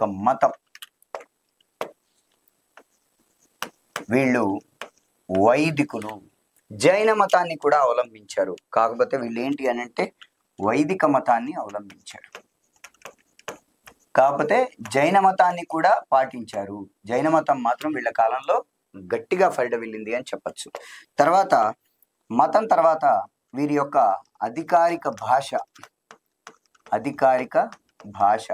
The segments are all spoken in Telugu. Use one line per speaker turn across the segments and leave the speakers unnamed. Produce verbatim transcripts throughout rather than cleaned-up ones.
యొక్క మతం. వీళ్ళు వైదికులు. జైన మతాన్ని కూడా అవలంబించారు, కాకపోతే వీళ్ళు ఏంటి అని అంటే వైదిక మతాన్ని అవలంబించారు, కాకపోతే జైన మతాన్ని కూడా పాటించారు. జైన మతం మాత్రం వీళ్ళ కాలంలో గట్టిగా ఫైడవిల్లింది అని చెప్పచ్చు. తర్వాత మతం తర్వాత వీరి యొక్క అధికారిక భాష. అధికారిక భాష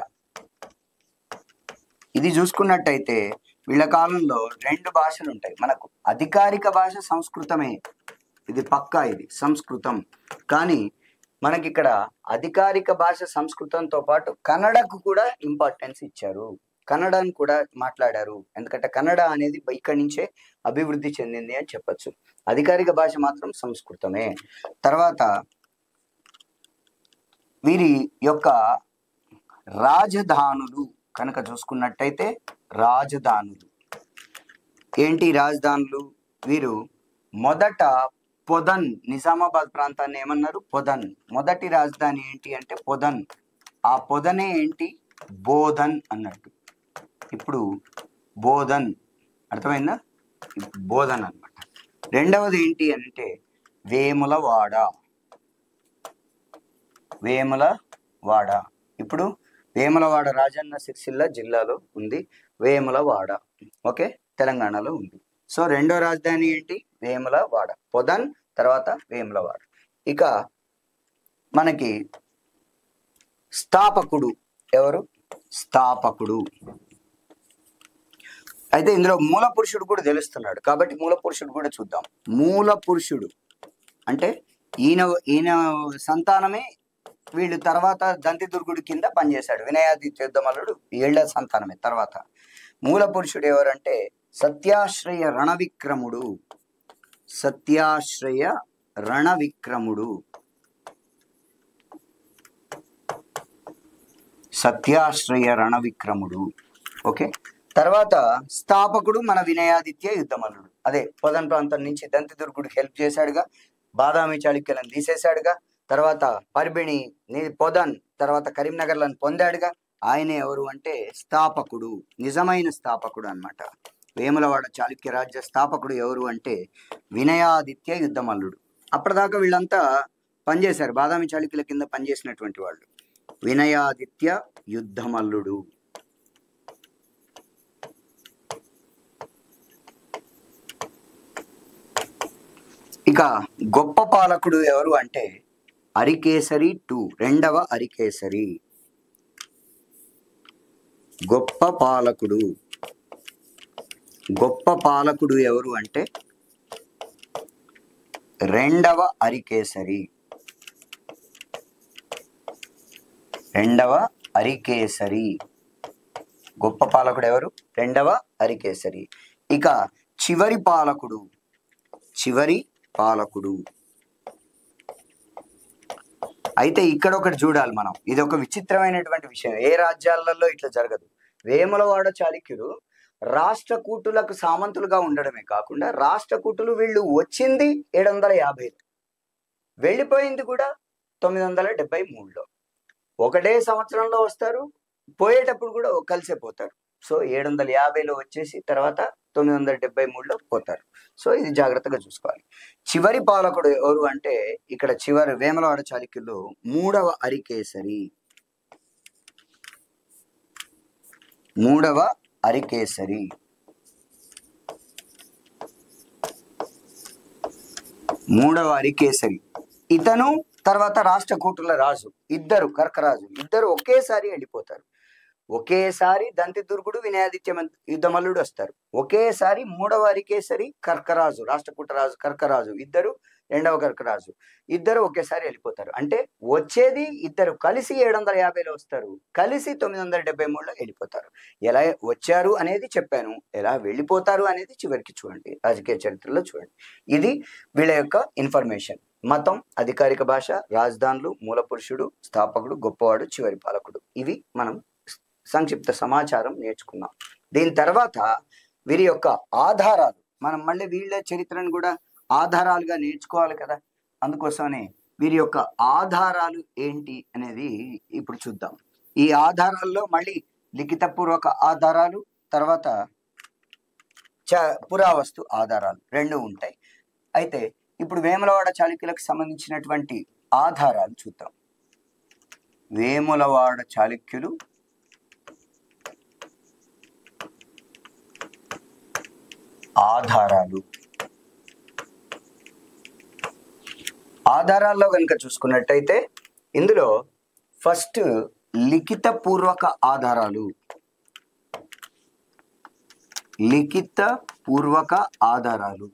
ఇది చూసుకున్నట్టయితే వీళ్ళ కాలంలో రెండు భాషలు ఉంటాయి. మనకు అధికారిక భాష సంస్కృతమే, ఇది పక్కా, ఇది సంస్కృతం. కానీ మనకి ఇక్కడ అధికారిక భాష సంస్కృతంతో పాటు కన్నడకు కూడా ఇంపార్టెన్స్ ఇచ్చారు. కన్నడను కూడా మాట్లాడారు, ఎందుకంటే కన్నడ అనేది ఇక్కడి నుంచే అభివృద్ధి చెందింది అని చెప్పచ్చు. అధికారిక భాష మాత్రం సంస్కృతమే. తర్వాత వీరి యొక్క రాజధానులు కనుక చూసుకున్నట్టయితే రాజధానులు ఏంటి? రాజధానులు వీరు మొదట పొదన్, నిజామాబాద్ ప్రాంతాన్ని ఏమన్నారు? పొదన్. మొదటి రాజధాని ఏంటి అంటే పొదన్. ఆ పొదనే ఏంటి? బోధన్ అన్నట్టు. ఇప్పుడు బోధన్ అర్థమైందా? బోధన్ అన్నమాట. రెండవది ఏంటి అంటే వేములవాడ. వేములవాడ ఇప్పుడు వేములవాడ రాజన్న సిరిసిల్ల జిల్లాలో ఉంది వేములవాడ. ఓకే, తెలంగాణలో ఉంది. సో రెండో రాజధాని ఏంటి? వేములవాడ. పొదన్ తర్వాత వేములవాడ. ఇక మనకి స్థాపకుడు ఎవరు? స్థాపకుడు. అయితే ఇందులో మూల పురుషుడు కూడా తెలుస్తున్నాడు, కాబట్టి మూల పురుషుడు కూడా చూద్దాం. మూల పురుషుడు అంటే ఈయన ఈయన సంతానమే వీళ్ళు తర్వాత దంతిదుర్గుడి కింద పనిచేశాడు. వినయాదిత్య యుద్ధమల్లుడు ఏళ్ల సంతానమే. తర్వాత మూల పురుషుడు ఎవరంటే సత్యాశ్రయ రణవిక్రముడు. సత్యాశ్రయ రణవిక్రముడు. సత్యాశ్రయ రణవిక్రముడు. ఓకే, తర్వాత స్థాపకుడు మన వినయాదిత్య యుద్ధమల్లుడు. అదే పొదన్ ప్రాంతం నుంచి దంతిదుర్గుడికి హెల్ప్ చేశాడుగా, బాదామి చాళుక్యులను తీసేశాడుగా, తర్వాత పర్బిణి పొదన్ తర్వాత కరీంనగర్లను పొందాడుగా. ఆయన ఎవరు అంటే స్థాపకుడు, నిజమైన స్థాపకుడు అన్నమాట. వేములవాడ చాళుక్య రాజ్య స్థాపకుడు ఎవరు అంటే వినయాదిత్య యుద్ధమల్లుడు. అప్పటిదాకా వీళ్ళంతా పనిచేశారు, బాదామి చాళుక్యుల కింద పనిచేసినటువంటి వాళ్ళు. వినయాదిత్య యుద్ధమల్లుడు. ఇక గొప్ప పాలకుడు ఎవరు అంటే అరికేసరి టూ, రెండవ అరికేసరి. గొప్ప పాలకుడు. గొప్ప పాలకుడు ఎవరు అంటే రెండవ అరికేసరి. రెండవ అరికేసరి. గొప్ప పాలకుడు ఎవరు? రెండవ అరికేసరి. ఇక చివరి పాలకుడు. చివరి పాలకుడు. అయితే ఇక్కడ ఒకటి చూడాలి మనం, ఇది ఒక విచిత్రమైనటువంటి విషయం. ఏ రాజ్యాలలో ఇట్లా జరగదు. వేములవాడ చాళుక్యులు రాష్ట్రకూటులకు సామంతులుగా ఉండడమే కాకుండా రాష్ట్రకూటులు వీళ్ళు వచ్చింది ఏడు వందల యాభై వెళ్ళిపోయింది కూడా తొమ్మిది వందల డెబ్బై మూడులో ఒకటే సంవత్సరంలో వస్తారు, పోయేటప్పుడు కూడా కలిసే పోతారు. సో ఏడు వందల యాభైలో వచ్చేసి తర్వాత తొమ్మిది వందల డెబ్బై మూడులో పోతారు. సో ఇది జాగ్రత్తగా చూసుకోవాలి. చివరి పాలకుడు ఎవరు అంటే ఇక్కడ చివరి వేములవాడ చాళుక్యులు మూడవ అరికేసరి. మూడవ అరికేసరి. మూడవ అరికేసరి ఇతను తర్వాత రాష్ట్రకూటుల రాజు, ఇద్దరు కర్కరాజు, ఇద్దరు ఒకేసారి వెళ్ళిపోతారు. ఒకేసారి దంతిదుర్గుడు వినయాదిత్య యుద్ధమల్లుడు వస్తారు. ఒకేసారి మూడవ అరికేసరి కర్కరాజు, రాష్ట్రకూటరాజు కర్కరాజు ఇద్దరు, రెండవ కర్కరాజు ఇద్దరు ఒకేసారి వెళ్ళిపోతారు. అంటే వచ్చేది ఇద్దరు కలిసి ఏడు వందల యాభైలో వస్తారు, కలిసి తొమ్మిది వందల డెబ్బై మూడులో వెళ్ళిపోతారు. ఎలా వచ్చారు అనేది చెప్పాను, ఎలా వెళ్ళిపోతారు అనేది చివరికి చూడండి, రాజకీయ చరిత్రలో చూడండి. ఇది వీళ్ళ యొక్క ఇన్ఫర్మేషన్. మతం, అధికారిక భాష, రాజధానులు, మూల పురుషుడు, స్థాపకుడు, గొప్పవాడు, చివరి పాలకుడు. ఇవి మనం సంక్షిప్త సమాచారం నేర్చుకున్నాం. దీని తర్వాత వీరి యొక్క ఆధారాలు, మనం మళ్ళీ వీళ్ళ చరిత్రను కూడా ఆధారాలుగా నేర్చుకోవాలి కదా, అందుకోసమనే వీరి యొక్క ఆధారాలు ఏంటి అనేది ఇప్పుడు చూద్దాం. ఈ ఆధారాల్లో మళ్ళీ లిఖితపూర్వక ఆధారాలు, తర్వాత చ పురావస్తు ఆధారాలు రెండు ఉంటాయి. అయితే ఇప్పుడు వేములవాడ చాళుక్యులకు సంబంధించినటువంటి ఆధారాలు చూద్దాం. వేములవాడ చాళుక్యులు ఆధారాలు. ఆధారాల్లో కనుక చూసుకున్నట్టయితే ఇందులో ఫస్ట్ లిఖిత పూర్వక ఆధారాలు. లిఖిత పూర్వక ఆధారాలు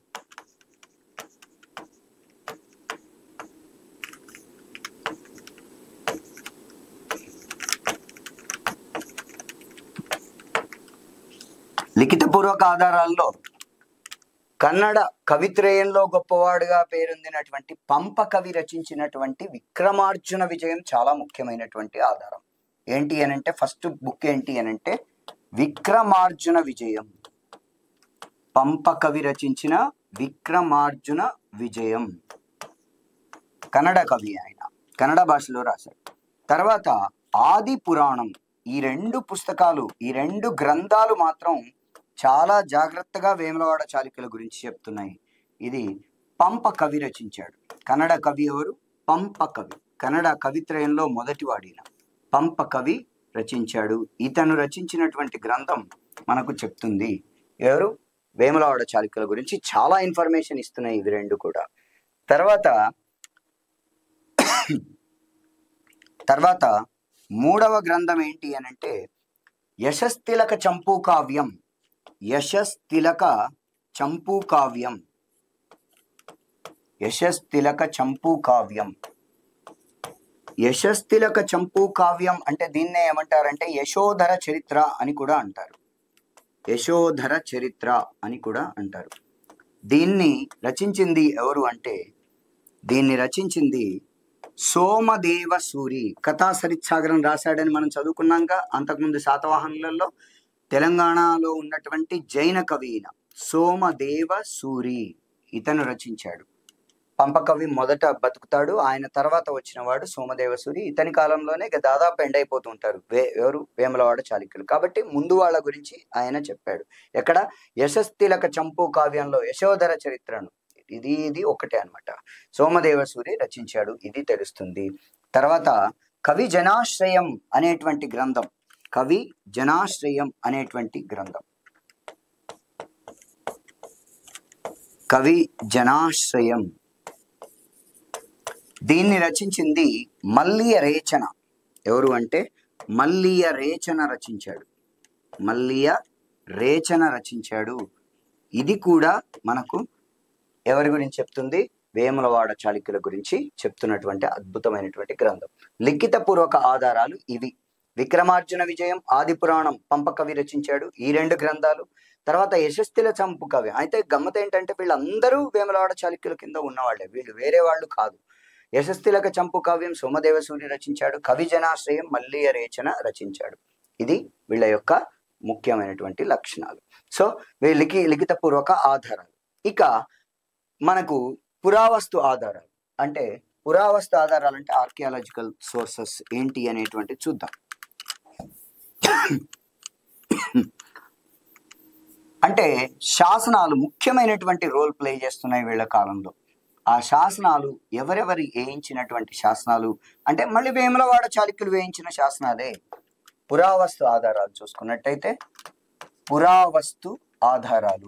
లిఖితపూర్వక ఆధారాల్లో కన్నడ కవిత్రయంలో గొప్పవాడుగా పేరొందినటువంటి పంప కవి రచించినటువంటి విక్రమార్జున విజయం చాలా ముఖ్యమైనటువంటి ఆధారం. ఏంటి అనంటే ఫస్ట్ బుక్ ఏంటి అనంటే విక్రమార్జున విజయం. పంప కవి రచించిన విక్రమార్జున విజయం, కన్నడ కవి, ఆయన కన్నడ భాషలో రాశాడు. తర్వాత ఆది పురాణం. ఈ రెండు పుస్తకాలు, ఈ రెండు గ్రంథాలు మాత్రం చాలా జాగ్రత్తగా వేములవాడ చాళుక్యుల గురించి చెప్తున్నాయి. ఇది పంప కవి రచించాడు. కన్నడ కవి ఎవరు? పంప కవి. కన్నడ కవిత్రయంలో మొదటి వాడిన పంప కవి రచించాడు. ఇతను రచించినటువంటి గ్రంథం మనకు చెప్తుంది ఎవరు? వేములవాడ చాళుక్యుల గురించి చాలా ఇన్ఫర్మేషన్ ఇస్తున్నాయి ఇవి రెండు కూడా. తర్వాత తర్వాత మూడవ గ్రంథం ఏంటి అనంటే యశస్తిలక చంపూ కావ్యం. యశస్తిలక చంపూ కావ్యం. యశస్తిలక చంపూ కావ్యం. యశస్తిలక చంపూ కావ్యం అంటే దీన్నే ఏమంటారంటే యశోధర చరిత్ర అని కూడా అంటారు. యశోధర చరిత్ర అని కూడా అంటారు. దీన్ని రచించింది ఎవరు అంటే దీన్ని రచించింది సోమదేవ సూరి. కథా సరిత్సాగరం రాశాడని మనం చదువుకున్నాక అంతకుముందు శాతవాహనులలో తెలంగాణలో ఉన్నటువంటి జైన కవి సోమదేవ సూరి ఇతను రచించాడు. పంపకవి మొదట బతుకుతాడు, ఆయన తర్వాత వచ్చిన వాడు సోమదేవసూరి. ఇతని కాలంలోనే దాదాపు ఎండ్ అయిపోతుంటారు వే ఎవరు వేములవాడ చాళుక్యులు. కాబట్టి ముందు వాళ్ళ గురించి ఆయన చెప్పాడు. ఎక్కడ? యశస్తిలక చంపూ కావ్యంలో యశోధర చరిత్రను. ఇది ఇది ఒకటే అనమాట. సోమదేవసూరి రచించాడు, ఇది తెలుస్తుంది. తర్వాత కవి జనాశ్రయం అనేటువంటి గ్రంథం. కవి జనాశ్రయం అనేటువంటి గ్రంథం. కవి జనాశ్రయం దీన్ని రచించింది మల్లియ రేచన. ఎవరు అంటే మల్లియ రేచన రచించాడు. మల్లియ రేచన రచించాడు. ఇది కూడా మనకు ఎవరి గురించి చెప్తుంది? వేములవాడ చాళుక్యుల గురించి చెప్తున్నటువంటి అద్భుతమైనటువంటి గ్రంథం. లిఖిత పూర్వక ఆధారాలు ఇవి. విక్రమార్జున విజయం, ఆది పురాణం పంప కవి రచించాడు, ఈ రెండు గ్రంథాలు. తర్వాత యశస్తిల చంపు కవి. అయితే గమ్మత్ ఏంటంటే వీళ్ళందరూ వేములవాడ చాళుక్యుల కింద ఉన్నవాళ్ళే, వీళ్ళు వేరే వాళ్ళు కాదు. యశస్తిలక చంపు కావ్యం సోమదేవసూరి రచించాడు. కవి జనాశ్రయం మల్లియ రేచన రచించాడు. ఇది వీళ్ళ యొక్క ముఖ్యమైనటువంటి లక్షణాలు. సో వీళ్ళకి లిఖిత పూర్వక ఆధారాలు. ఇక మనకు పురావస్తు ఆధారాలు అంటే పురావస్తు ఆధారాలు అంటే ఆర్కియాలజికల్ సోర్సెస్ ఏంటి అనేటువంటి చూద్దాం. అంటే శాసనాలు ముఖ్యమైనటువంటి రోల్ ప్లే చేస్తున్నాయి వీళ్ళ కాలంలో. ఆ శాసనాలు ఎవరెవరి వేయించినటువంటి శాసనాలు అంటే మళ్ళీ వేములవాడ చాళుక్యులు వేయించిన శాసనాలే. పురావస్తు ఆధారాలు చూసుకున్నట్టయితే పురావస్తు ఆధారాలు.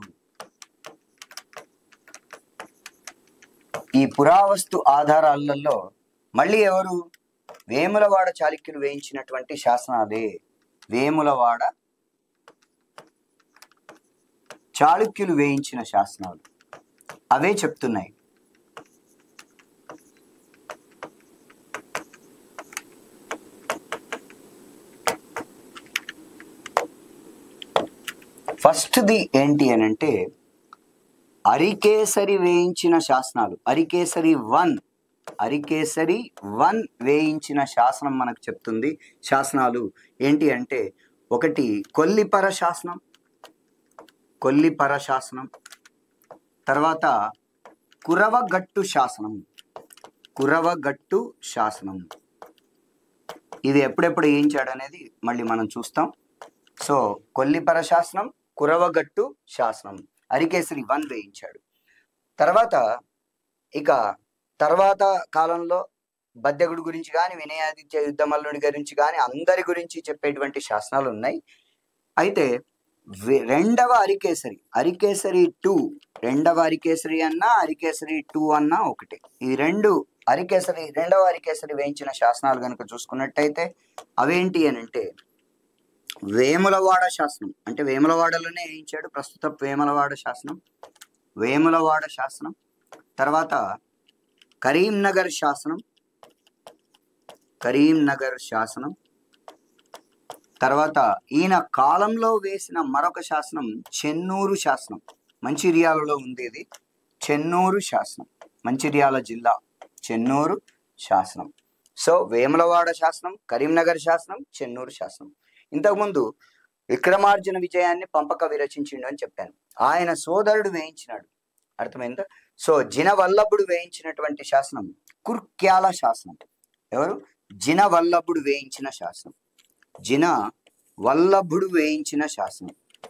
ఈ పురావస్తు ఆధారాలలో మళ్ళీ ఎవరు? వేములవాడ చాళుక్యులు వేయించినటువంటి శాసనాలే. వేములవాడ చాళుక్యులు వేయించిన శాసనాలు అవే చెప్తున్నాయి. ఫస్ట్ది ఏంటి అని అంటే అరికేసరి వేయించిన శాసనాలు. అరికేసరి వన్ అరికేసరి వన్ వేయించిన శాసనం మనకు చెప్తుంది. శాసనాలు ఏంటి అంటే ఒకటి కొల్లిపర శాసనం, కొల్లిపర శాసనం. తర్వాత కురవగట్టు శాసనం, కురవగట్టు శాసనం. ఇది ఎప్పుడెప్పుడు వేయించాడు అనేది మళ్ళీ మనం చూస్తాం. సో కొల్లిపర శాసనం, కురవగట్టు శాసనం, అరికేసరి వన్ వేయించాడు. తర్వాత ఇక తర్వాత కాలంలో బద్దెగుడి గురించి కానీ, వినయాదిత్య యుద్ధమల్లుడి గురించి కానీ అందరి గురించి చెప్పేటువంటి శాసనాలు ఉన్నాయి. అయితే రెండవ అరికేసరి, అరికేసరి టూ, రెండవ అరికేసరి అన్నా అరికేసరి టూ అన్నా ఒకటి. ఈ రెండు అరికేసరి రెండవ అరికేసరి వేయించిన శాసనాలు కనుక చూసుకున్నట్టయితే అవేంటి అని అంటే వేములవాడ శాసనం, అంటే వేములవాడలోనే వేయించాడు ప్రస్తుత వేములవాడ శాసనం, వేములవాడ శాసనం. తర్వాత కరీంనగర్ శాసనం, కరీంనగర్ శాసనం. తర్వాత ఈయన కాలంలో వేసిన మరొక శాసనం చెన్నూరు శాసనం, మంచిర్యాలలో ఉంది ఇది. చెన్నూరు శాసనం, మంచిర్యాల జిల్లా చెన్నూరు శాసనం. సో వేములవాడ శాసనం, కరీంనగర్ శాసనం, చెన్నూరు శాసనం. ఇంతకుముందు విక్రమార్జున విజయాన్ని పంపక విరచించిండు అని చెప్పాను. ఆయన సోదరుడు వేయించినాడు, అర్థమైందా? సో జినవల్లభుడు వేయించినటువంటి శాసనం కుర్క్యాల శాసనం. ఎవరు? జినవల్లభుడు వేయించిన శాసనం, జిన వల్లభుడు వేయించిన శాసనం.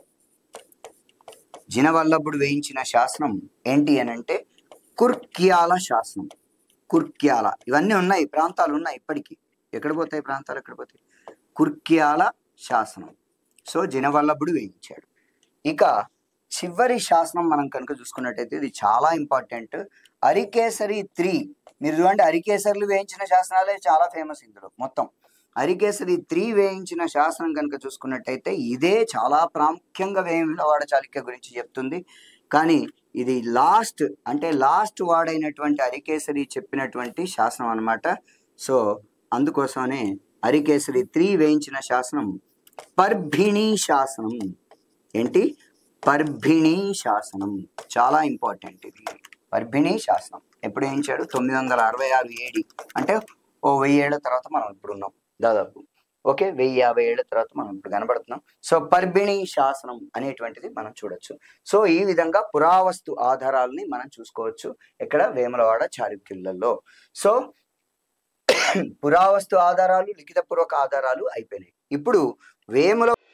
జినవల్లభుడు వేయించిన శాసనం ఏంటి అని అంటే కుర్క్యాల శాసనం. కుర్క్యాల, ఇవన్నీ ఉన్నాయి, ప్రాంతాలు ఉన్నాయి ఇప్పటికీ. ఎక్కడ పోతాయి ప్రాంతాలు, ఎక్కడ పోతాయి? కుర్క్యాల శాసనం. సో జినవల్లభుడు వేయించాడు. ఇక చివరి శాసనం మనం కనుక చూసుకున్నట్టయితే ఇది చాలా ఇంపార్టెంట్, అరికేసరి త్రీ. మీరు చూడండి, అరికేసర్లు వేయించిన శాసనాలే చాలా ఫేమస్ ఇందులో. మొత్తం అరికేసరి త్రీ వేయించిన శాసనం కనుక చూసుకున్నట్టయితే ఇదే చాలా ప్రాముఖ్యంగా వేములవాడ చాళుక్య గురించి చెప్తుంది. కానీ ఇది లాస్ట్, అంటే లాస్ట్ వాడైనటువంటి అరికేసరి చెప్పినటువంటి శాసనం అన్నమాట. సో అందుకోసమనే అరికేసరి త్రీ వేయించిన శాసనం పర్భిణీ శాసనం. ఏంటి? పర్భిణీ శాసనం, చాలా ఇంపార్టెంట్ ఇది. పర్భిణీ శాసనం ఎప్పుడు వేయించాడు? తొమ్మిది వందల అరవై ఆరు ఏడి, అంటే ఓ వెయ్యి ఏళ్ల తర్వాత మనం ఇప్పుడు ఉన్నాం దాదాపు. ఓకే, వెయ్యి యాభై ఏళ్ల తర్వాత మనం ఇప్పుడు కనబడుతున్నాం. సో పర్భిణీ శాసనం అనేటువంటిది మనం చూడొచ్చు. సో ఈ విధంగా పురావస్తు ఆధారాలని మనం చూసుకోవచ్చు ఇక్కడ వేములవాడ చాళుక్యులలో. సో పురావస్తు ఆధారాలు, లిఖితపూర్వక ఆధారాలు అయిపోయినాయి. ఇప్పుడు వేముల